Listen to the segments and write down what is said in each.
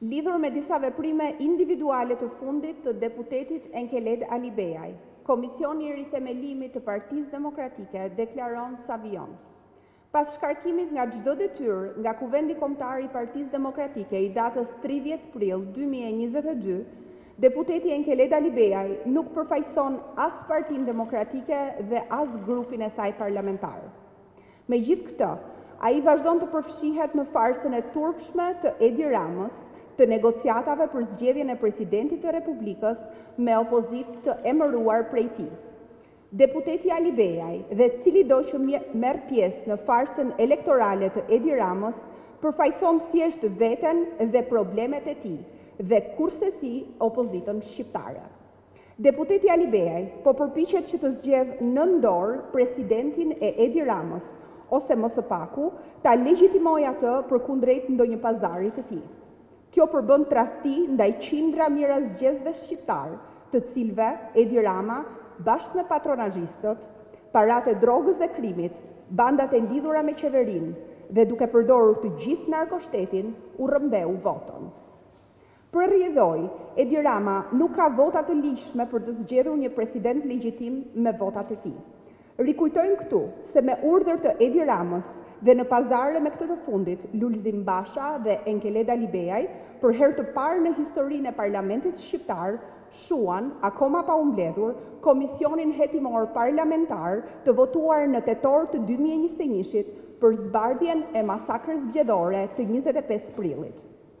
Lidhur me disa veprime individuale të fundit të deputetit Enkeled Alibeaj, Komisioni i Rithemelimit të Partisë Demokratike deklaron Savion. Pas shkarkimit nga çdo detyrë nga Kuvendi Kombëtar i Partisë Demokratike i datës 30 prill 2022, deputeti Enkeled Alibeaj nuk përfaqëson as Partinë Demokratike dhe as grupin e saj parlamentar. Megjithë këtë, ai vazhdon të përfshihet në farsën e turpshme të Edi Ramës, të negociatave për zgjedhjen e presidentit të Republikës me opozitë të emëruar prej tij. Deputeti Alibeaj dhe cilido që merr pjesë në farsën elektorale të Edi Ramës përfaqëson thjesht veten dhe problemet e tij dhe kursesi opozitën shqiptare. Deputeti Alibeaj po përpiqet që të zgjedhë në dorë presidentin e Edi Ramës, ose më së paku ta legjitimojë atë përkundrejt ndonjë pazari të tij. Kjo përbën tradhti ndaj qindra mijëra zgjedhësve shqiptar, të cilëve Edi Rama, bashkë me patronazhistët, paratë e drogës dhe krimit, bandat e lidhura me qeverinë dhe duke përdorur të gjithë narkoshtetin, u rrëmbeu votën. Për rrjedhoj, Edi Rama nuk ka vota të ligjshme për të zgjedhur një president legjitim me votat e tij. Rikujtojmë këtu se me urdhër të Edi Ramës dhe në pazare me këtë të fundit, Lulzim Basha dhe Enkeled Alibeaj, për herë të parë në historinë e parlamentit shqiptar, shuan, akoma pa umbledhur, Komisionin Hetimor Parlamentar të votuar në tetor të 2021-shit për zbardhjen e masakrës zgjedhore të 25 prillit.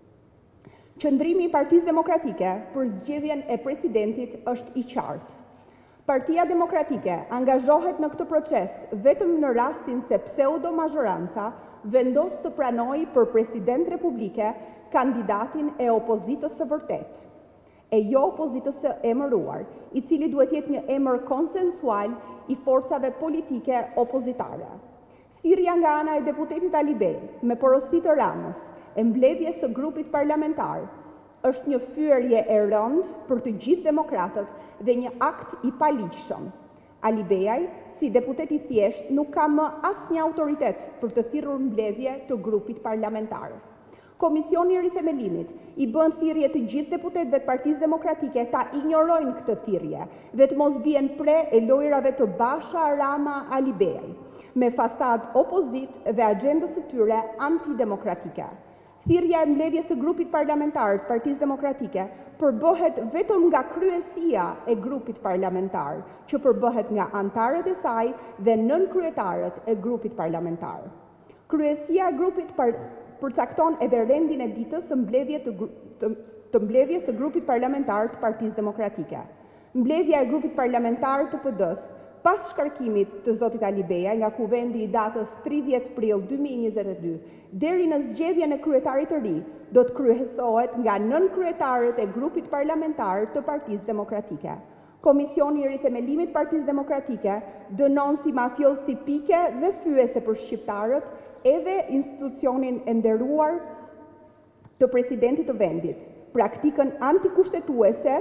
Qëndrimi i Partisë Demokratike për zgjedhjen e presidentit është i qartë. Partia Demokratike angazhohet në këtë proces vetëm në rastin se pseudo-mazhoranca vendos të pranojë për president republike kandidatin e opozitës së vërtet, e jo opozitës së emëruar, i cili duhet jetë një emër konsensual i forcave politike opozitare. Thirrja nga ana e deputetit Alibeaj me porosi të Ramës e mbledhjes së grupit parlamentar është një fyerje e rëndë për të gjithë demokratët dhe një akt i paligjshëm. Alibeaj, si deputet i thjesht, nuk ka më asnjë autoritet për të thirrur mbledhje të grupit parlamentar. Komisioni i Rithemelimit i bën thirrje të gjithë deputetëve të Partisë Demokratike ta injorojnë këtë thirrje dhe të mos bien pre e lojrave të Basha, Rama, Alibeaj, me fasadë opozit dhe agjendës së tyre antidemokratike. Thirrja e mbledhjes së grupit parlamentar të Partisë Demokratike përbëhet vetëm nga kryesia e grupit parlamentar, që përbëhet nga antarët e saj dhe nënkryetarët e grupit parlamentar. Kryesia e grupit përcakton edhe rendin e ditës së mbledhjes së grupit parlamentar të Partisë Demokratike. Mbledhja e grupit parlamentar të PD-s pas shkarkimit të zotit Alibeaj nga Kuvendi i datës 30 prill 2022 deri në zgjedhjen e kryetarit të ri, do të kryesohet nga nënkryetarët e grupit parlamentar të Partisë Demokratike. Komisioni i Rithemelimit të Partisë Demokratike dënon si mafios tipike dhe fyese për shqiptarët edhe institucionin e nderuar të presidentit të vendit, praktikën antikushtetuese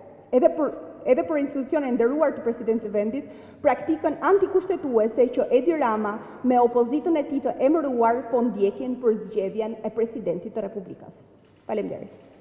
edhe për institucionin e nderuar të presidentit të vendit, praktikën antikushtetuese që Edi Rama me opozitën e tij të emëruar po ndjekin për zgjedhjen e presidentit të Republikës. Faleminderit.